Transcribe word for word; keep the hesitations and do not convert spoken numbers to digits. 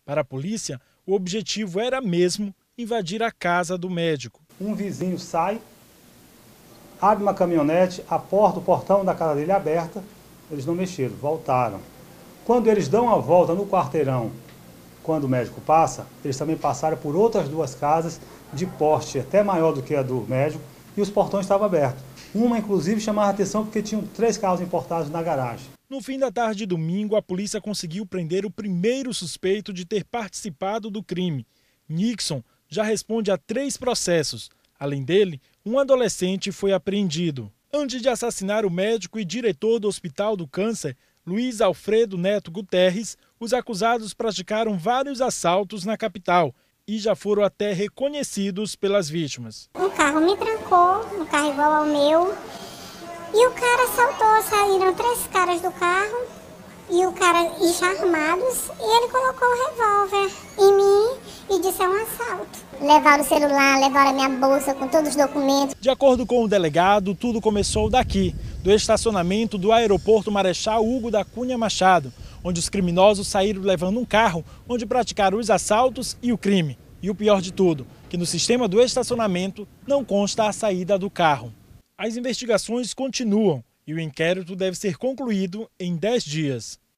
Para a polícia, o objetivo era mesmo invadir a casa do médico. Um vizinho sai, abre uma caminhonete, a porta, o portão da casa dele é aberta, eles não mexeram, voltaram. Quando eles dão a volta no quarteirão, quando o médico passa, eles também passaram por outras duas casas de porte até maior do que a do médico e os portões estavam abertos. Uma, inclusive, chamava a atenção porque tinham três carros importados na garagem. No fim da tarde de domingo, a polícia conseguiu prender o primeiro suspeito de ter participado do crime. Nixon já responde a três processos. Além dele, um adolescente foi apreendido. Antes de assassinar o médico e diretor do Hospital do Câncer, Luiz Alfredo Neto Guterres, os acusados praticaram vários assaltos na capital e já foram até reconhecidos pelas vítimas. Um carro me trancou, um carro igual ao meu, e o cara assaltou, saíram três caras do carro, e o cara já armados, e ele colocou o revólver em mim e disse: é um assalto. Levaram o celular, levaram a minha bolsa com todos os documentos. De acordo com o delegado, tudo começou daqui, do estacionamento do aeroporto Marechal Hugo da Cunha Machado, onde os criminosos saíram levando um carro onde praticaram os assaltos e o crime. E o pior de tudo, que no sistema do estacionamento não consta a saída do carro. As investigações continuam e o inquérito deve ser concluído em dez dias.